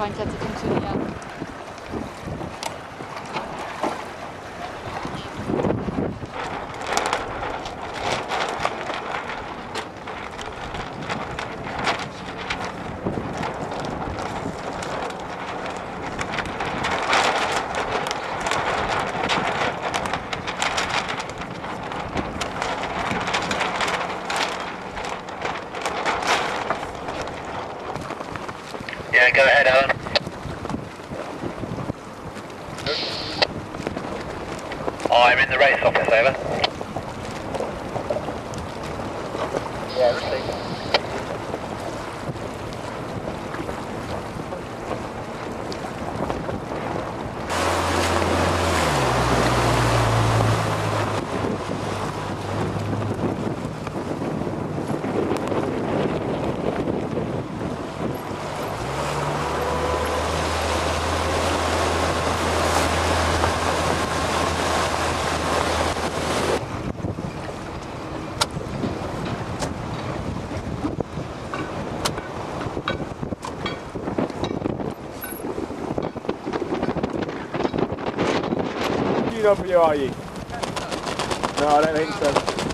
scheint ja zu funktionieren. Yeah, go ahead, Alan. I'm in the race office, over. Yeah, received. GW, are you? No, I don't think so.